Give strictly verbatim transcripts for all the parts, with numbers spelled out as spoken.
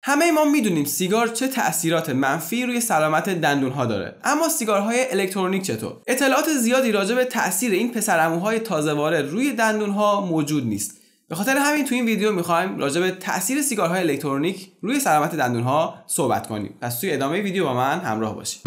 همه ما میدونیم سیگار چه تأثیرات منفی روی سلامت دندونها داره، اما سیگارهای الکترونیک چطور؟ اطلاعات زیادی راجع به تأثیر این پسرعموهای تازه وارد روی دندونها موجود نیست. به خاطر همین تو این ویدیو میخوایم راجع به تأثیر سیگارهای الکترونیک روی سلامت دندونها صحبت کنیم. پس توی ادامه ویدیو با من همراه باشید.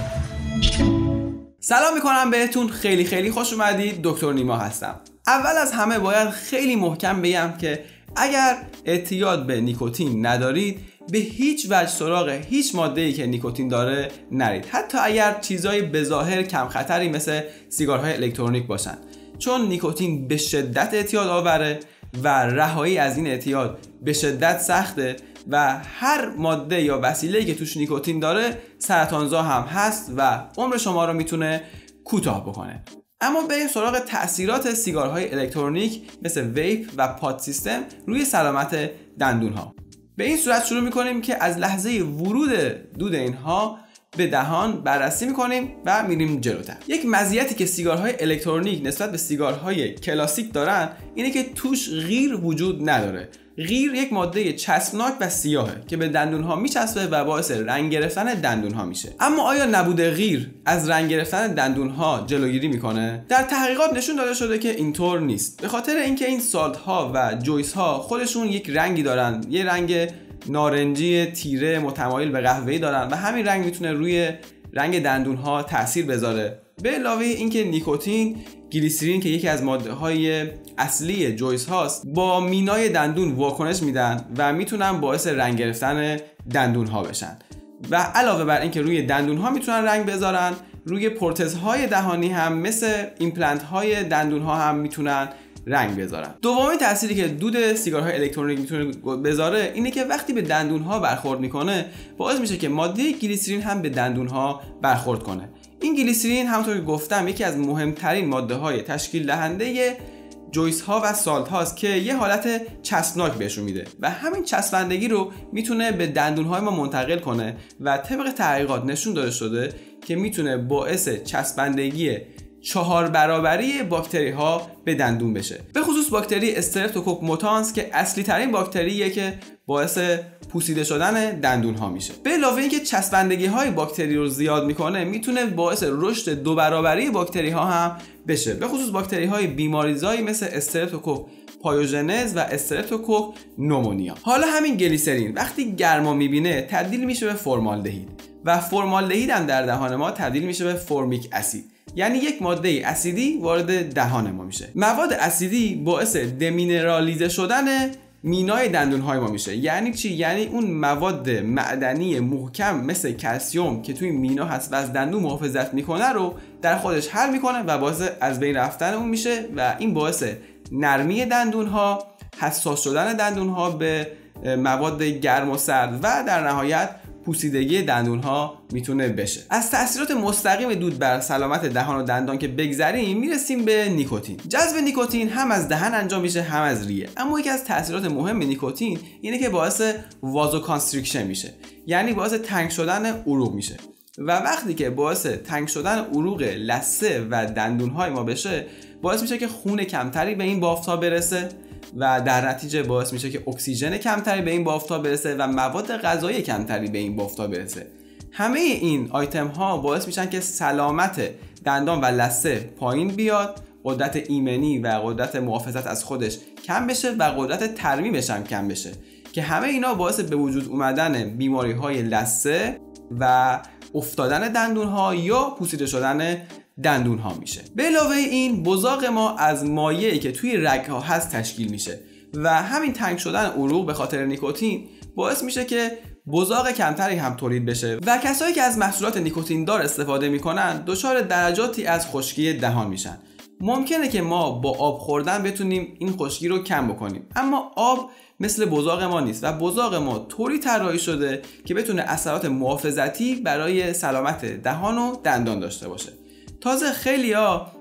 سلام میکنم بهتون، خیلی خیلی خوش اومدید. دکتر نیما هستم. اول از همه باید خیلی محکم بگم که اگر اعتیاد به نیکوتین ندارید، به هیچ وجه سراغ هیچ ماده‌ای که نیکوتین داره نرید، حتی اگر چیزای بظاهر کم خطری مثل سیگارهای الکترونیک باشن، چون نیکوتین به شدت اعتیاد آوره و رهایی از این اعتیاد به شدت سخته و هر ماده یا وسیله‌ای که توش نیکوتین داره سرطانزا هم هست و عمر شما رو میتونه کوتاه بکنه. اما بریم سراغ تأثیرات سیگارهای الکترونیک مثل ویپ و پاد سیستم روی سلامت دندونها. به این صورت شروع میکنیم که از لحظه ورود دود اینها به دهان بررسی میکنیم و میریم جلوتر. یک مزیتی که سیگارهای الکترونیک نسبت به سیگارهای کلاسیک دارن اینه که توش غیر وجود نداره. غیر یک ماده چسبناک و سیاهه که به دندونها میچسبه و باعث رنگ گرفتن دندونها میشه. اما آیا نبود غیر از رنگ گرفتن دندونها جلوگیری میکنه؟ در تحقیقات نشون داده شده که اینطور نیست، به خاطر اینکه این سالت ها و جویس ها خودشون یک رنگی دارن، یه رنگ نارنجی تیره متمایل به قهوه‌ای دارن و همین رنگ میتونه روی رنگ دندونها تاثیر بذاره. به علاوه اینکه نیکوتین، گلیسرین که یکی از ماده‌های اصلی جویس هاست، با مینای دندون واکنش میدن و میتونن باعث رنگ گرفتن دندون ها بشن و علاوه بر اینکه روی دندون ها میتونن رنگ بذارن، روی پروتزهای دهانی هم مثل ایمپلنت های دندون ها هم میتونن رنگ بذارن. دومین تأثیری که دود سیگارهای الکترونیک میتونه بذاره اینه که وقتی به دندون ها برخورد میکنه باعث میشه که ماده گلیسرین هم به دندون ها برخورد کنه. این گلیسرین همونطور که گفتم یکی از مهمترین ماده های تشکیل دهنده جویس ها و سالت هاست که یه حالت چسبناک بهشون میده و همین چسبندگی رو میتونه به دندون های ما منتقل کنه و طبق تحقیقات نشون داده شده که میتونه باعث چسبندگی چهار برابری باکتری ها به دندون بشه. به خصوص باکتری استرپتوکوک موتانس که اصلی ترین باکتریه که باعث پوسیده شدن دندون ها میشه. به علاوه اینکه چسبندگی های باکتری رو زیاد میکنه، میتونه باعث رشد دو برابری باکتری ها هم بشه، به خصوص باکتری های بیماریزایی مثل استرپتوکوک پایوژنز و استرپتوکوک نومونیا. حالا همین گلیسرین وقتی گرما میبینه تبدیل میشه به فرمالدهید و فرمالدهید هم در دهان ما تبدیل میشه به فرمیک اسید، یعنی یک ماده اسیدی وارد دهان ما میشه. مواد اسیدی باعث دمینرالیزه شدن مینای دندونهای ما میشه. یعنی چی؟ یعنی اون مواد معدنی محکم مثل کلسیم که توی مینا هست و از دندون محافظت میکنه رو در خودش حل میکنه و باعث از بین رفتن اون میشه و این باعث نرمی دندونها، حساس شدن دندونها به مواد گرم و سرد و در نهایت پوسیدگی دندونها میتونه بشه. از تأثیرات مستقیم دود بر سلامت دهان و دندان که بگذریم، میرسیم به نیکوتین. جذب نیکوتین هم از دهن انجام میشه هم از ریه، اما یکی از تأثیرات مهم نیکوتین اینه که باعث وازوکانستریکشن میشه، یعنی باعث تنگ شدن عروق میشه و وقتی که باعث تنگ شدن عروق لثه و دندونهای ما بشه، باعث میشه که خون کمتری به این بافت‌ها برسه و در نتیجه باعث میشه که اکسیژن کمتری به این بافت‌ها برسه و مواد غذایی کمتری به این بافت‌ها برسه. همه این آیتم ها باعث میشن که سلامت دندان و لثه پایین بیاد، قدرت ایمنی و قدرت محافظت از خودش کم بشه و قدرت ترمیمش هم کم بشه که همه اینا باعث به وجود اومدن بیماری های لثه و افتادن دندون ها یا پوسیده شدن دندون ها میشه. به علاوه این بزاق ما از مایعی که توی رگ ها هست تشکیل میشه و همین تنگ شدن عروق به خاطر نیکوتین باعث میشه که بزاق کمتری هم تولید بشه و کسایی که از محصولات نیکوتین دار استفاده میکنن دچار درجاتی از خشکی دهان میشن. ممکنه که ما با آب خوردن بتونیم این خشکی رو کم بکنیم، اما آب مثل بزاق ما نیست و بزاق ما طوری طراحی شده که بتونه اثرات محافظتی برای سلامت دهان و دندان داشته باشه. تازه خیلیا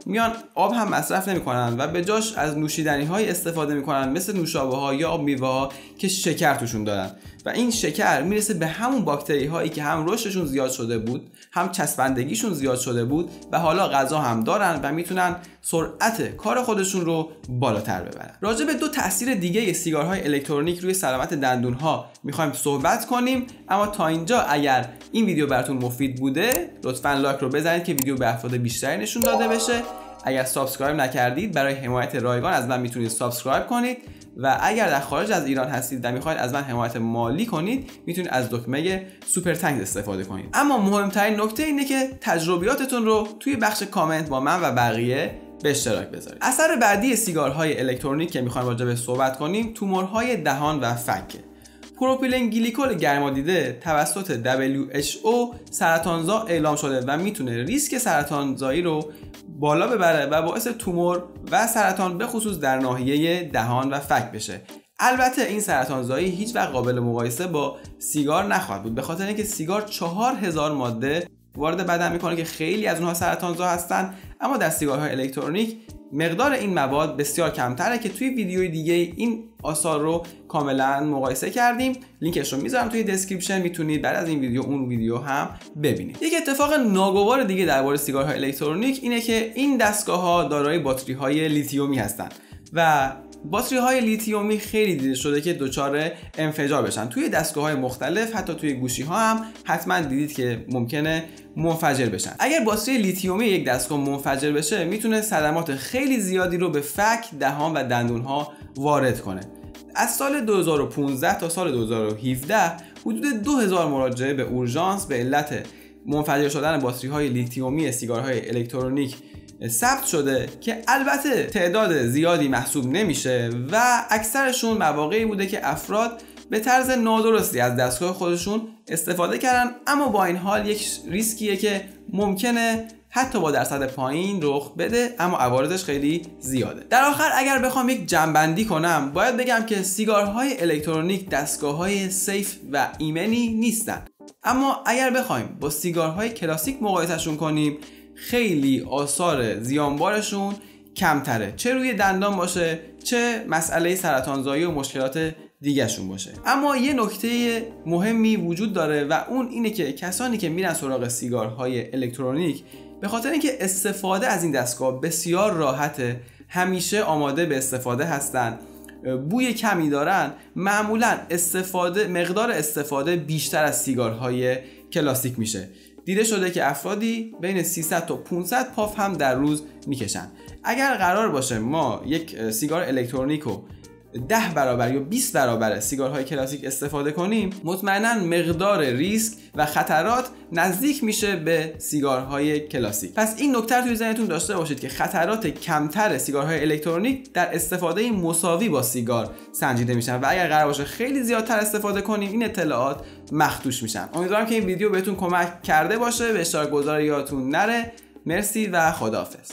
میان آب هم مصرف نمیکنن و به جاش از نوشیدنی های استفاده میکنن مثل نوشابه ها یا آب میوه ها که شکر توشون دارن و این شکر میرسه به همون باکتری هایی که هم رشدشون زیاد شده بود، هم چسبندگیشون زیاد شده بود و حالا غذا هم دارن و میتونن سرعت کار خودشون رو بالاتر ببرن. راجع به دو تاثیر دیگه سیگارهای الکترونیک روی سلامت دندون ها میخوایم صحبت کنیم، اما تا اینجا اگر این ویدیو براتون مفید بوده لطفاً لایک رو بزنید که ویدیو به افراد بیشتری نشون داده بشه. اگر سابسکرایب نکردید برای حمایت رایگان از من میتونید سابسکرایب کنید و اگر در خارج از ایران هستید و میخواید از من حمایت مالی کنید میتونید از دکمه سوپر تانکس استفاده کنید. اما مهمترین نکته اینه که تجربیاتتون رو توی بخش کامنت با من و بقیه به اشتراک بذارید. اثر بعدی سیگارهای الکترونیک که میخوایم راجع به صحبت کنیم تومورهای دهان و فک. پروپیلن گلیکول گرمادیده توسط دبلیو اچ او سرطانزا اعلام شده و میتونه ریسک سرطانزایی رو بالا ببره و باعث تومور و سرطان به خصوص در ناحیه دهان و فک بشه. البته این سرطانزایی هیچ وقت قابل مقایسه با سیگار نخواهد بود، به خاطر اینکه سیگار چهار هزار ماده وارد بدن میکنه که خیلی از اونها سرطانزا هستن، اما در سیگارهای الکترونیک مقدار این مواد بسیار کمتره که توی ویدیوی دیگه این آثار رو کاملا مقایسه کردیم. لینکش رو میذارم توی دسکریپشن، میتونید بعد از این ویدیو اون ویدیو هم ببینید. یک اتفاق ناگوار دیگه درباره سیگارهای الکترونیک اینه که این دستگاه‌ها دارای باتری‌های لیتیومی هستن و باتری های لیتیومی خیلی دیده شده که دچار انفجار بشن. توی دستگاه‌های مختلف حتی توی گوشی ها هم حتما دیدید که ممکنه منفجر بشن. اگر باتری لیتیومی یک دستگاه منفجر بشه میتونه صدمات خیلی زیادی رو به فک، دهان و دندون ها وارد کنه. از سال دو هزار و پانزده تا سال دو هزار و هفده حدود دو هزار مراجعه به اورژانس به علت منفجر شدن باتری های لیتیومی سیگارهای الکترونیک ثبت شده که البته تعداد زیادی محسوب نمیشه و اکثرشون مواقعی بوده که افراد به طرز نادرستی از دستگاه خودشون استفاده کردن، اما با این حال یک ریسکیه که ممکنه حتی با درصد پایین رخ بده اما عوارضش خیلی زیاده. در آخر اگر بخوام یک جمع‌بندی کنم باید بگم که سیگارهای الکترونیک دستگاه‌های سیف و ایمنی نیستن، اما اگر بخوایم با سیگارهای کلاسیک مقایسهشون کنیم خیلی آثار زیانبارشون کمتره، چه روی دندان باشه چه مسئله سرطانزایی و مشکلات دیگه شون باشه. اما یه نکته مهمی وجود داره و اون اینه که کسانی که میرن سراغ سیگارهای الکترونیک به خاطر اینکه استفاده از این دستگاه بسیار راحته، همیشه آماده به استفاده هستن، بوی کمی دارن، معمولا استفاده مقدار استفاده بیشتر از سیگارهای کلاسیک میشه. دیده شده که افرادی بین سیصد تا پانصد پاف هم در روز میکشن. اگر قرار باشه ما یک سیگار الکترونیک رو ده برابر یا بیست برابر سیگارهای کلاسیک استفاده کنیم مطمئنا مقدار ریسک و خطرات نزدیک میشه به سیگارهای کلاسیک. پس این نکته رو توی ذهنتون داشته باشید که خطرات کمتر سیگارهای الکترونیک در استفاده مساوی با سیگار سنجیده میشن و اگر قرار باشه خیلی زیادتر استفاده کنیم این اطلاعات مخدوش میشن. امیدوارم که این ویدیو بهتون کمک کرده باشه. به اشتراک گذاری یادتون نره. مرسی و خداحافظ.